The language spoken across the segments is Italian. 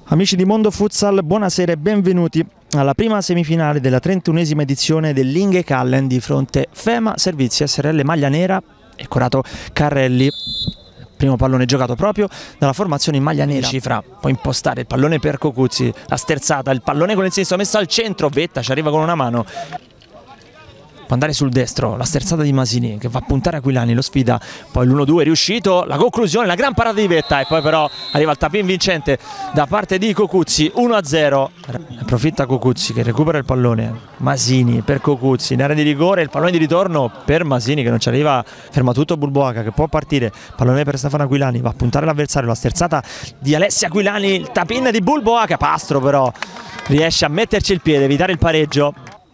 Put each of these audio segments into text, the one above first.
Amici di Mondo Futsal, buonasera e benvenuti alla prima semifinale della 31esima edizione dell'Ingekallen di fronte Fema Servizi SRL Maglia Nera e Corato Carrelli. Primo pallone giocato proprio dalla formazione in maglia nera. Cifra può impostare il pallone per Cocuzzi, la sterzata, il pallone con il sinistro messo al centro, Vetta ci arriva con una mano. Può andare sul destro, la sterzata di Masini che va a puntare Aquilani, lo sfida, poi l'1-2 è riuscito, la conclusione, la gran parata di Vetta e poi però arriva il tap-in vincente da parte di Cocuzzi, 1-0. Approfitta Cocuzzi che recupera il pallone, Masini per Cocuzzi in area di rigore, il pallone di ritorno per Masini che non ci arriva, ferma tutto Bulboaca che può partire, pallone per Stefano Aquilani, va a puntare l'avversario, la sterzata di Alessia Aquilani, il tap-in di Bulboaca, Pastro però riesce a metterci il piede, evitare il pareggio.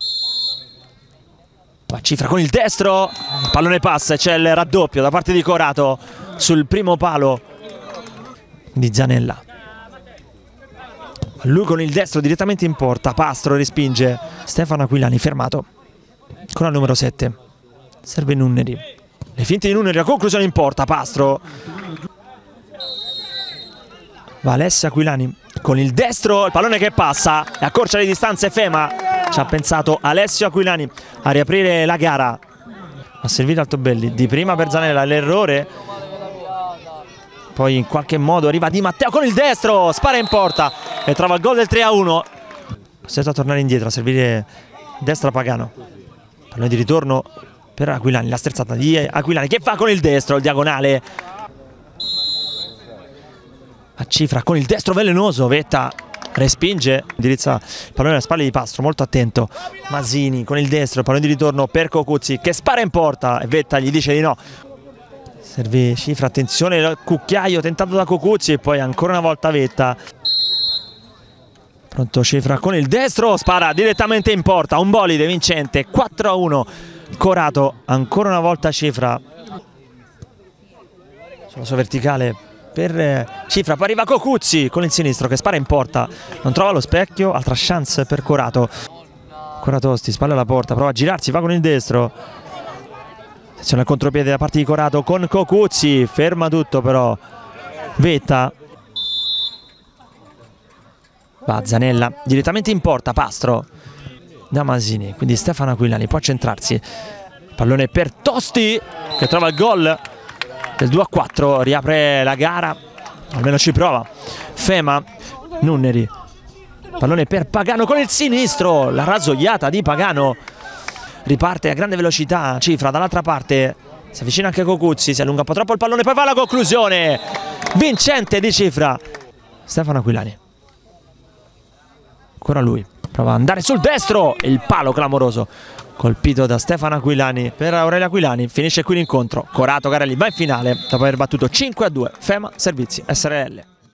Cifra con il destro, il pallone passa e c'è il raddoppio da parte di Corato sul primo palo di Zanella. Lui con il destro direttamente in porta, Pastro respinge, Stefano Aquilani fermato con la numero 7, serve Nunneri, le finte di Nunneri, la conclusione in porta, Pastro, va Alessia Aquilani con il destro, il pallone che passa e accorcia le distanze Fema. Ci ha pensato Alessio Aquilani a riaprire la gara, ha servito Altobelli di prima per Zanella, l'errore, poi in qualche modo arriva Di Matteo con il destro, spara in porta e trova il gol del 3-1. Costretto a tornare indietro, a servire destra Pagano, pallone di ritorno per Aquilani, la sterzata di Aquilani che fa con il destro, il diagonale a Cifra con il destro velenoso, Vetta respinge, indirizza il pallone alle spalle di Pastro, molto attento Masini con il destro, il pallone di ritorno per Cocuzzi che spara in porta e Vetta gli dice di no, serve Cifra, attenzione il cucchiaio tentato da Cocuzzi e poi ancora una volta Vetta, pronto Cifra con il destro, spara direttamente in porta, un bolide vincente, 4-1 Corato, ancora una volta Cifra sulla sua verticale per Cifra, poi arriva Cocuzzi con il sinistro che spara in porta, non trova lo specchio, altra chance per Corato, Coratosti, spalla alla porta, prova a girarsi, va con il destro, attenzione al contropiede da parte di Corato con Cocuzzi, ferma tutto però Vetta, va Zanella direttamente in porta, Pastro da Masini, quindi Stefano Aquilani può centrarsi, pallone per Tosti che trova il gol del 2-4, riapre la gara, almeno ci prova Fema. Nunneri, pallone per Pagano con il sinistro, la rasoiata di Pagano, riparte a grande velocità Cifra dall'altra parte, si avvicina anche Cocuzzi, si allunga un po' troppo il pallone, poi va la conclusione vincente di Cifra, Stefano Aquilani, ancora lui, prova ad andare sul destro, il palo clamoroso colpito da Stefano Aquilani per Aurelio Aquilani, finisce qui l'incontro, Corato Carrelli va in finale dopo aver battuto 5-2 Fema Servizi SRL.